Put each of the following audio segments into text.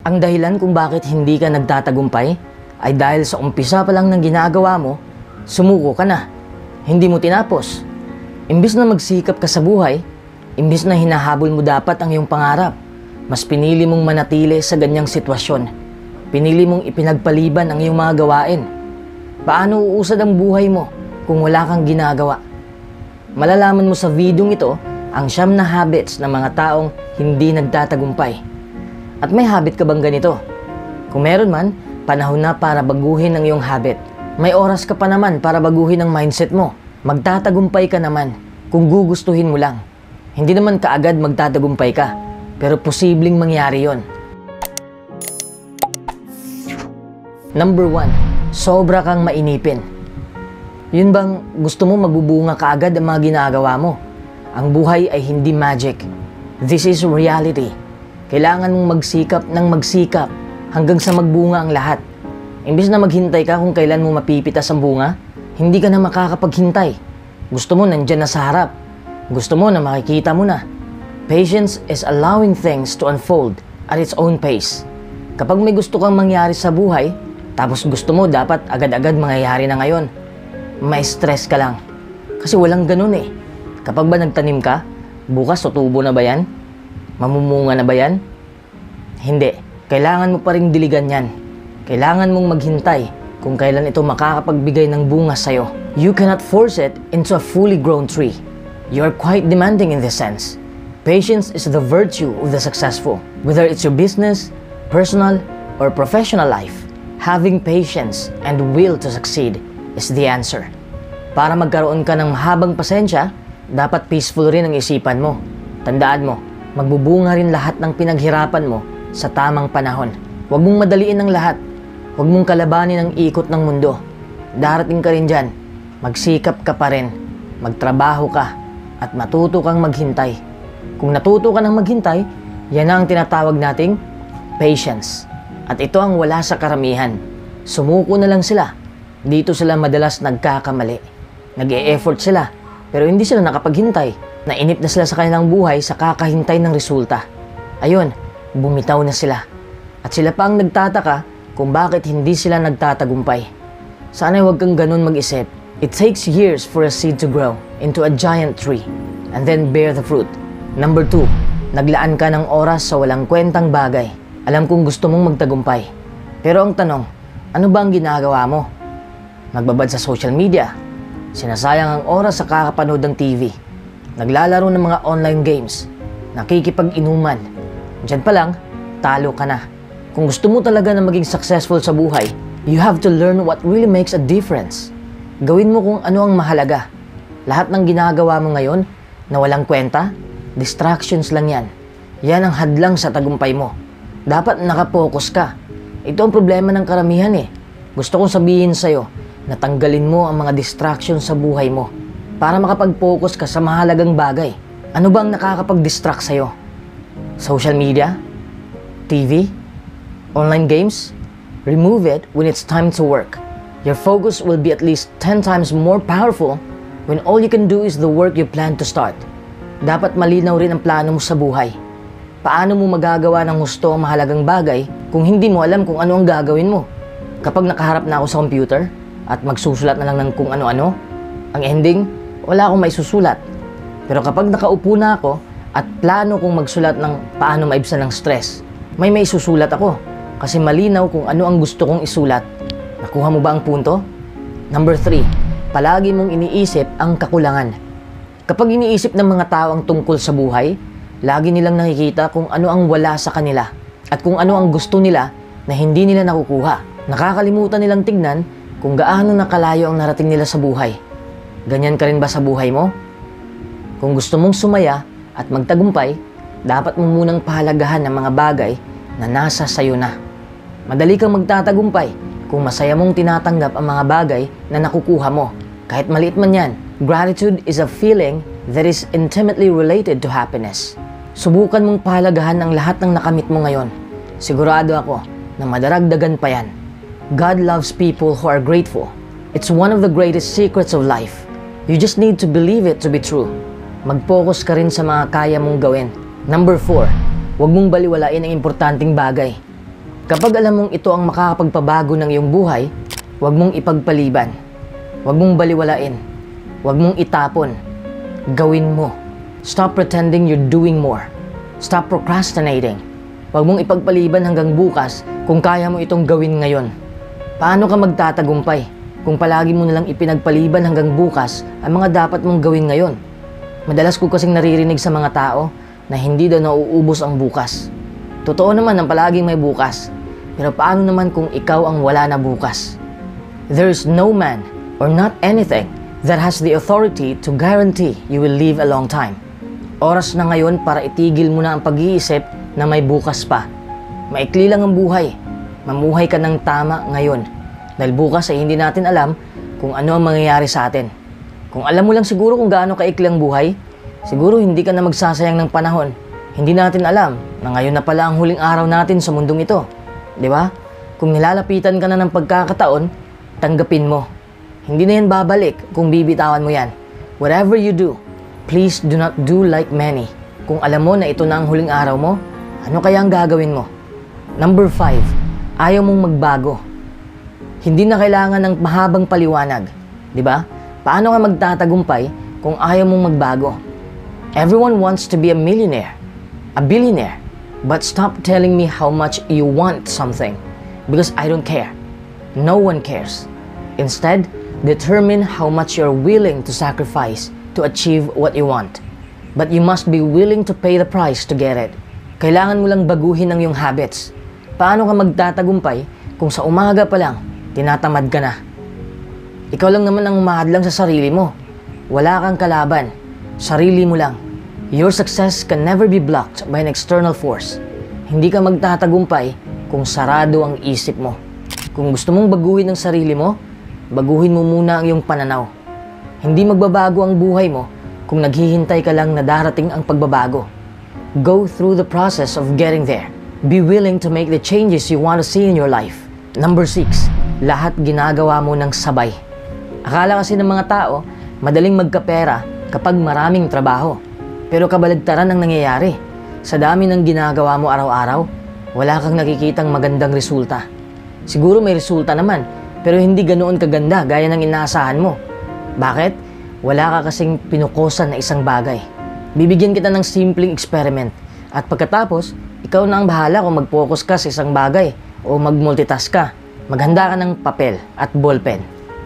Ang dahilan kung bakit hindi ka nagtatagumpay ay dahil sa umpisa pa lang ng ginagawa mo, sumuko ka na. Hindi mo tinapos. Imbis na magsikap ka sa buhay, imbis na hinahabol mo dapat ang iyong pangarap, mas pinili mong manatili sa ganyang sitwasyon. Pinili mong ipinagpaliban ang iyong mga gawain. Paano uusad ang buhay mo kung wala kang ginagawa? Malalaman mo sa videong ito ang 9 na habits ng mga taong hindi nagtatagumpay. At may habit ka bang ganito? Kung meron man, panahon na para baguhin ang iyong habit. May oras ka pa naman para baguhin ang mindset mo. Magtatagumpay ka naman kung gugustuhin mo lang. Hindi naman kaagad magtatagumpay ka, pero posibleng mangyari yon. Number 1, sobra kang mainipin. Yun bang gusto mo magbubunga kaagad ang mga ginagawa mo? Ang buhay ay hindi magic. This is reality. Kailangan mong magsikap ng magsikap hanggang sa magbunga ang lahat. Imbis na maghintay ka kung kailan mo mapipitas ang bunga, hindi ka na makakapaghintay. Gusto mo nandyan na sa harap. Gusto mo na makikita mo na. Patience is allowing things to unfold at its own pace. Kapag may gusto kang mangyari sa buhay, tapos gusto mo dapat agad-agad mangyayari na ngayon, may stress ka lang. Kasi walang ganun eh. Kapag ba nagtanim ka, bukas tutubo na ba yan? Mamumunga na ba yan? Hindi. Kailangan mo pa ring diligan yan. Kailangan mong maghintay kung kailan ito makakapagbigay ng bunga sa'yo. You cannot force it into a fully grown tree. You are quite demanding in this sense. Patience is the virtue of the successful. Whether it's your business, personal, or professional life, having patience and will to succeed is the answer. Para magkaroon ka ng mahabang pasensya, dapat peaceful rin ang isipan mo. Tandaan mo, magbubunga rin lahat ng pinaghirapan mo sa tamang panahon. Huwag mong madaliin ang lahat. Huwag mong kalabanin ang ikot ng mundo. Darating ka rin dyan. Magsikap ka pa rin. Magtrabaho ka. At matuto kang maghintay. Kung natuto ka ng maghintay, yan ang tinatawag nating patience. At ito ang wala sa karamihan. Sumuko na lang sila. Dito sila madalas nagkakamali. Nag-e-effort sila, pero hindi sila nakapaghintay. Nainip na sila sa kanilang buhay sa kakahintay ng resulta. Ayun, bumitaw na sila. At sila pa ang nagtataka kung bakit hindi sila nagtatagumpay. Sana'y huwag kang ganun mag-isip. It takes years for a seed to grow into a giant tree and then bear the fruit. Number 2, naglaan ka ng oras sa walang kwentang bagay. Alam kong gusto mong magtagumpay. Pero ang tanong, ano ba ang ginagawa mo? Magbabad sa social media. Sinasayang ang oras sa kakapanood ng TV. Naglalaro ng mga online games. Nakikipag-inuman. Diyan pa lang, talo ka na. Kung gusto mo talaga na maging successful sa buhay, you have to learn what really makes a difference. Gawin mo kung ano ang mahalaga. Lahat ng ginagawa mo ngayon na walang kwenta, distractions lang yan. Yan ang hadlang sa tagumpay mo. Dapat nakapokus ka. Ito ang problema ng karamihan eh. Gusto kong sabihin sa'yo na tanggalin mo ang mga distractions sa buhay mo para makapag-focus ka sa mahalagang bagay. Ano bang nakakapag-distract sa'yo? Social media? TV? Online games? Remove it when it's time to work. Your focus will be at least 10 times more powerful when all you can do is the work you plan to start. Dapat malinaw rin ang plano mo sa buhay. Paano mo magagawa ng gusto ang mahalagang bagay kung hindi mo alam kung ano ang gagawin mo? Kapag nakaharap na ako sa computer at magsusulat na lang ng kung ano-ano, ang ending, wala akong maisusulat. Pero kapag nakaupo na ako at plano kong magsulat ng paano maibsan ng stress, may maisusulat ako kasi malinaw kung ano ang gusto kong isulat. Nakuha mo ba ang punto? Number 3, palagi mong iniisip ang kakulangan. Kapag iniisip ng mga tao ang tungkol sa buhay, lagi nilang nakikita kung ano ang wala sa kanila at kung ano ang gusto nila na hindi nila nakukuha. Nakakalimutan nilang tignan kung gaano nakalayo ang narating nila sa buhay. Ganyan ka rin ba sa buhay mo? Kung gusto mong sumaya at magtagumpay, dapat mo munang pahalagahan ang mga bagay na nasa sayo na. Madali kang magtatagumpay kung masaya mong tinatanggap ang mga bagay na nakukuha mo. Kahit maliit man yan, gratitude is a feeling that is intimately related to happiness. Subukan mong pahalagahan ang lahat ng nakamit mo ngayon. Sigurado ako na madaragdagan pa yan. God loves people who are grateful. It's one of the greatest secrets of life. You just need to believe it to be true. Mag-focus ka rin sa mga kaya mong gawin. Number 4, huwag mong baliwalain ang importanteng bagay. Kapag alam mong ito ang makakapagpabago ng iyong buhay, huwag mong ipagpaliban. Huwag mong baliwalain. Huwag mong itapon. Gawin mo. Stop pretending you're doing more. Stop procrastinating. Huwag mong ipagpaliban hanggang bukas kung kaya mo itong gawin ngayon. Paano ka magtatagumpay kung palagi mo nalang ipinagpaliban hanggang bukas ang mga dapat mong gawin ngayon? Madalas ko kasing naririnig sa mga tao na hindi daw nauubos ang bukas. Totoo naman ang palaging may bukas. Pero paano naman kung ikaw ang wala na bukas? There is no man or not anything that has the authority to guarantee you will live a long time. Oras na ngayon para itigil mo na ang pag-iisip na may bukas pa. Maikli lang ang buhay. Mamuhay ka ng tama ngayon. Dahil bukas ay hindi natin alam kung ano ang mangyayari sa atin. Kung alam mo lang siguro kung gaano kaikli ang buhay, siguro hindi ka na magsasayang ng panahon. Hindi natin alam na ngayon na pala ang huling araw natin sa mundong ito. Di ba? Kung nilalapitan ka na ng pagkakataon, tanggapin mo. Hindi na yan babalik kung bibitawan mo yan. Whatever you do, please do not do like many. Kung alam mo na ito na ang huling araw mo, ano kaya ang gagawin mo? Number 5, ayaw mong magbago. Hindi na kailangan ng mahabang paliwanag. Di ba? Paano ka magtatagumpay kung ayaw mong magbago? Everyone wants to be a millionaire, a billionaire. But stop telling me how much you want something, because I don't care. No one cares. Instead, determine how much you're willing to sacrifice to achieve what you want. But you must be willing to pay the price to get it. Kailangan mo lang baguhin ang iyong habits. Paano ka magtatagumpay kung sa umaga pa lang, tinatamad ka na? Ikaw lang naman ang umahadlang sa sarili mo. Wala kang kalaban. Sarili mo lang. Your success can never be blocked by an external force. Hindi ka magtatagumpay kung sarado ang isip mo. Kung gusto mong baguhin ang sarili mo, baguhin mo muna ang iyong pananaw. Hindi magbabago ang buhay mo kung naghihintay ka lang na darating ang pagbabago. Go through the process of getting there. Be willing to make the changes you want to see in your life. Number 6, lahat ginagawa mo ng sabay. Akala kasi ng mga tao, madaling magkapera kapag maraming trabaho. Pero kabaligtaran ang nangyayari. Sa dami ng ginagawa mo araw-araw, wala kang nakikitang magandang resulta. Siguro may resulta naman, pero hindi ganoon kaganda gaya ng inaasahan mo. Bakit? Wala ka kasing pinukosan na isang bagay. Bibigyan kita ng simpleng experiment. At pagkatapos, ikaw na ang bahala kung mag-focus ka sa isang bagay o mag-multitask ka. Maghanda ka ng papel at ballpen.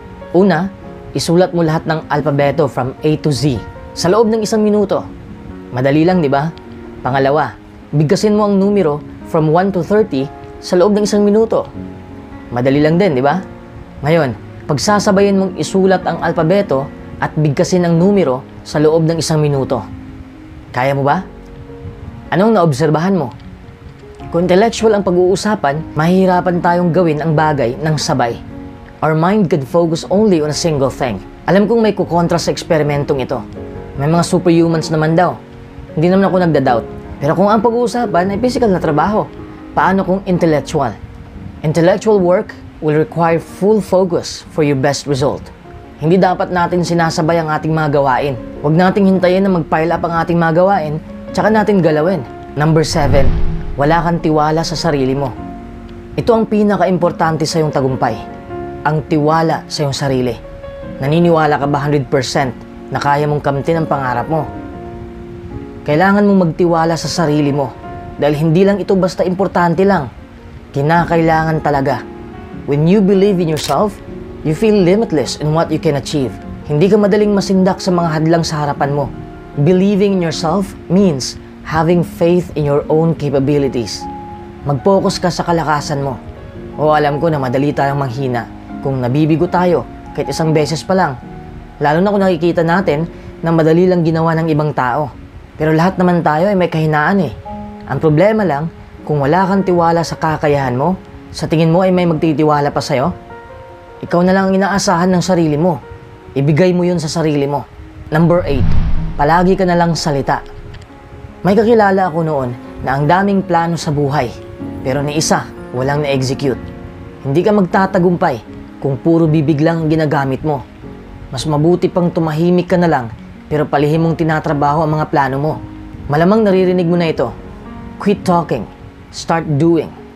Una, isulat mo lahat ng alpabeto from A to Z sa loob ng 1 minuto. Madali lang, di ba? Pangalawa, bigkasin mo ang numero from 1 to 30 sa loob ng 1 minuto. Madali lang din, di ba? Ngayon, pagsasabayan mong isulat ang alpabeto at bigkasin ang numero sa loob ng 1 minuto. Kaya mo ba? Anong naobserbahan mo? Kung intellectual ang pag-uusapan, mahihirapan tayong gawin ang bagay ng sabay. Our mind could focus only on a single thing. Alam kong may kukontra sa eksperimentong ito. May mga superhumans naman daw. Hindi naman ako nagda-doubt. Pero kung ang pag-uusapan ay physical na trabaho, paano kung intellectual? Intellectual work will require full focus for your best result. Hindi dapat natin sinasabay ang ating mga gawain. Huwag nating hintayin na mag-pile up ang ating mga gawain, tsaka natin galawin. Number 7, wala kang tiwala sa sarili mo. Ito ang pinaka-importante sa iyong tagumpay. Ang tiwala sa iyong sarili. Naniniwala ka ba 100% na kaya mong kamtin ang pangarap mo? Kailangan mong magtiwala sa sarili mo dahil hindi lang ito basta importante lang. Kinakailangan talaga. When you believe in yourself, you feel limitless in what you can achieve. Hindi ka madaling masindak sa mga hadlang sa harapan mo. Believing in yourself means having faith in your own capabilities. Mag-focus ka sa kalakasan mo. O alam ko na madali tayong manghina kung nabibigo tayo kahit isang beses pa lang. Lalo na kung nakikita natin na madali lang ginawa ng ibang tao. Pero lahat naman tayo ay may kahinaan eh. Ang problema lang, kung wala kang tiwala sa kakayahan mo, sa tingin mo ay may magtitiwala pa sa'yo? Ikaw na lang ang inaasahan ng sarili mo. Ibigay mo yun sa sarili mo. Number 8, palagi ka na lang salita. May kakilala ako noon na ang daming plano sa buhay, pero ni isa, walang na-execute. Hindi ka magtatagumpay kung puro bibig lang ang ginagamit mo. Mas mabuti pang tumahimik ka na lang, pero palihim mong tinatrabaho ang mga plano mo. Malamang naririnig mo na ito. Quit talking. Start doing.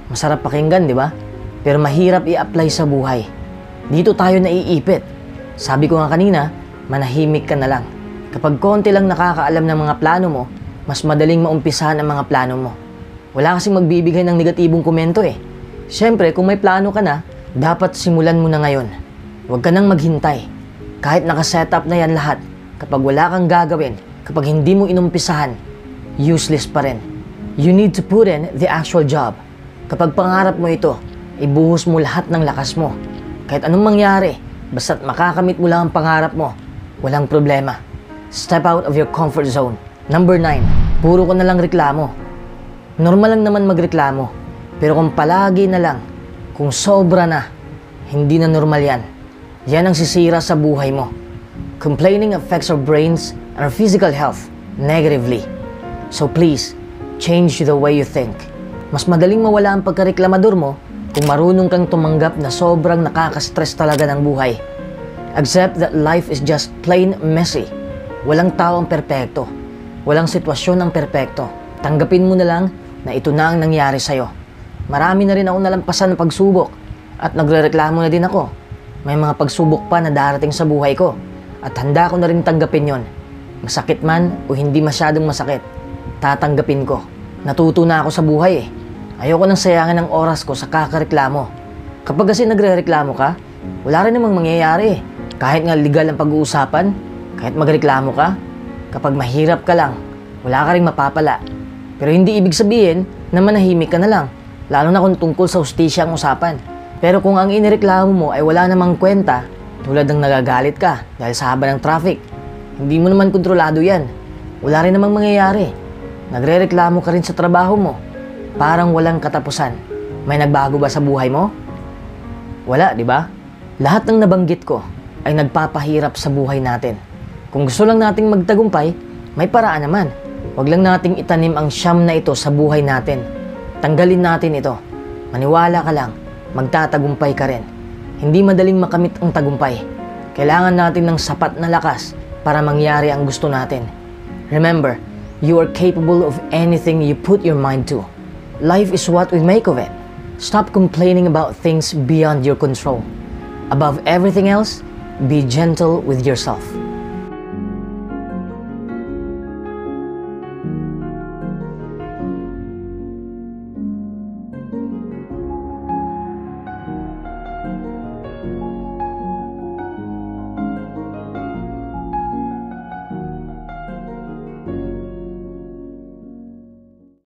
Masarap pakinggan, di ba? Pero mahirap i-apply sa buhay. Dito tayo naiipit. Sabi ko nga kanina, manahimik ka na lang. Kapag konti lang nakakaalam ng mga plano mo, mas madaling maumpisahan ang mga plano mo. Wala kasing magbibigay ng negatibong komento eh. Siyempre, kung may plano ka na, dapat simulan mo na ngayon. Huwag ka nang maghintay. Kahit nakasetup na yan lahat, kapag wala kang gagawin, kapag hindi mo inumpisahan, useless pa rin. You need to put in the actual job. Kapag pangarap mo ito, ibuhos mo lahat ng lakas mo. Kahit anong mangyari, basta't makakamit mo lang ang pangarap mo, walang problema. Step out of your comfort zone. Number 9, puro ka na lang reklamo. Normal lang naman magreklamo, pero kung palagi na lang, kung sobra na, hindi na normal yan. Yan ang sisira sa buhay mo. Complaining affects our brains and our physical health negatively. So please, change the way you think. Mas madaling mawala ang pagkareklamador mo kung marunong kang tumanggap na sobrang nakaka-stress talaga ng buhay. Accept that life is just plain messy. Walang tao ang perpekto. Walang sitwasyon ang perpekto. Tanggapin mo na lang na ito na ang nangyari sa'yo. Marami na rin ako nalampasan ng pagsubok at nagrereklamo na din ako. May mga pagsubok pa na darating sa buhay ko at handa ko na rin tanggapin yon. Masakit man o hindi masyadong masakit, tatanggapin ko. Natuto na ako sa buhay eh. Ayoko nang sayangin ang oras ko sa kakareklamo. Kapag kasi nagrereklamo ka, wala rin namang mangyayari eh. Kahit nga legal ang pag-uusapan, kahit magreklamo ka, kapag mahirap ka lang, wala ka rin mapapala. Pero hindi ibig sabihin na manahimik ka na lang, lalo na kung tungkol sa hustisya ang usapan. Pero kung ang inireklamo mo ay wala namang kwenta, tulad ng nagagalit ka dahil sa haba ng traffic, hindi mo naman kontrolado yan. Wala rin namang mangyayari. Nagrereklamo ka rin sa trabaho mo, parang walang katapusan. May nagbago ba sa buhay mo? Wala, di ba? Lahat ng nabanggit ko ay nagpapahirap sa buhay natin. Kung gusto lang nating magtagumpay, may paraan naman. Huwag lang nating itanim ang siyam na ito sa buhay natin. Tanggalin natin ito. Maniwala ka lang, magtatagumpay ka rin. Hindi madaling makamit ang tagumpay. Kailangan natin ng sapat na lakas para mangyari ang gusto natin. Remember, you are capable of anything you put your mind to. Life is what we make of it. Stop complaining about things beyond your control. Above everything else, be gentle with yourself.